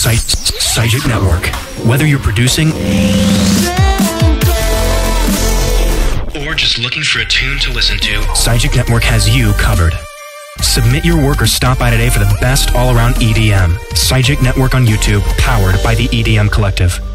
Psijic Network. Whether you're producing or just looking for a tune to listen to, Psijic Network has you covered. Submit your work or stop by today for the best all-around EDM. Psijic Network on YouTube, powered by the EDM Collective.